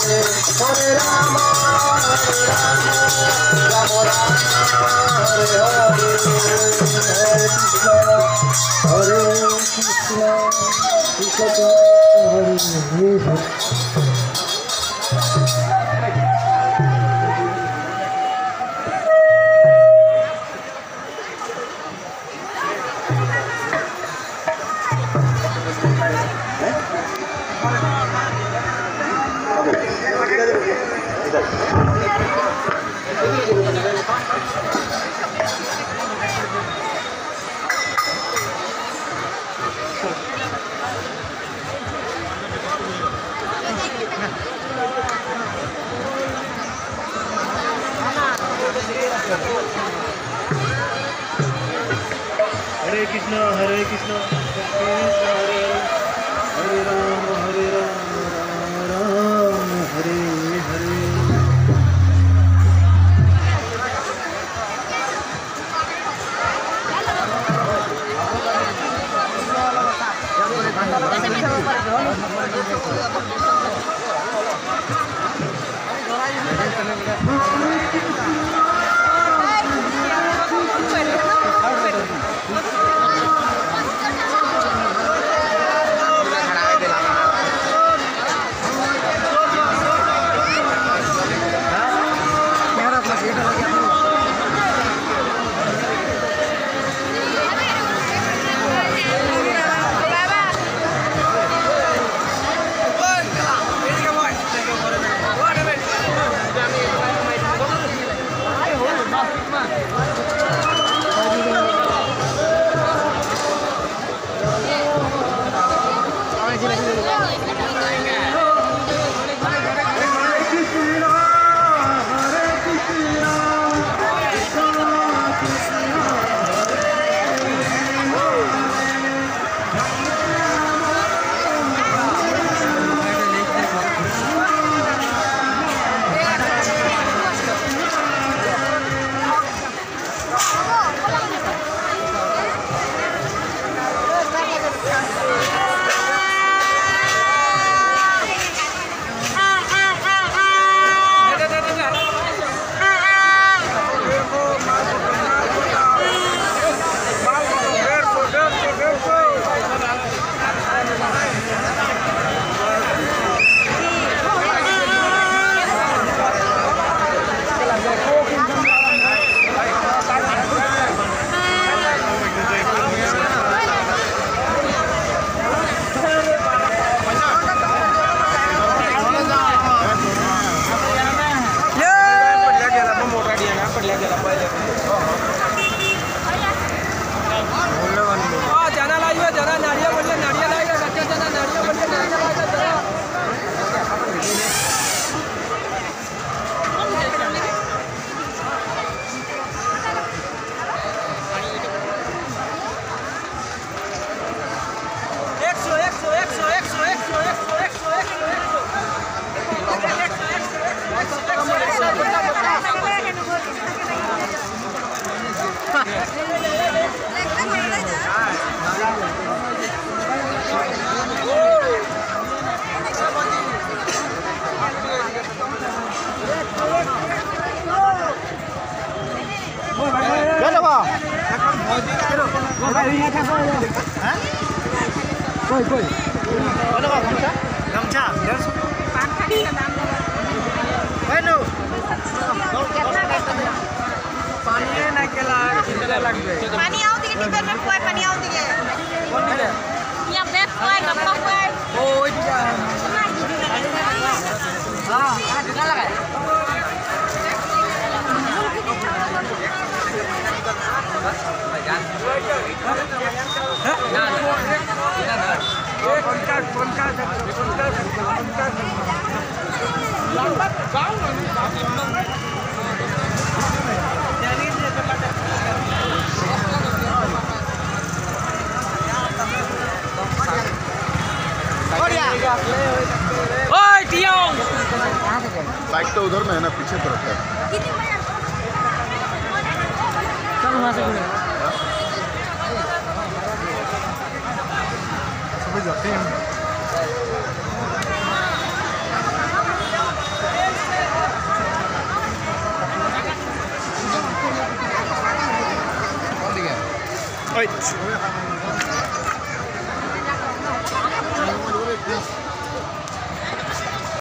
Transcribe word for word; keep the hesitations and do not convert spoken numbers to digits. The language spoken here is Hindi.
Hare Rama, Hare Rama, Rama Rama, Hare Hare, Hare Krishna, Hare Krishna, Krishna Hare Hare. Hare Krishna, Hare Krishna, Krishna Hare Hare, Hare Rama, Hare Rama, Rama Rama, Hare Hare. Koi koi. Ano ba gamcha? Gamcha. Ano? पानी है ना केला कितना लग गए पानी आओ दिखे टिफिन में कोई पानी आओ दिखे कौन है ये बेड कोई गप्पा कोई ओ इधर हां हां कितना लगा ना ना कौन का कौन का कौन का कौन का लंबा गांव ओए टियोंग बाइक तो उधर में है ना पीछे तरफ है चल वहां से सभी जाते हैं फाइट।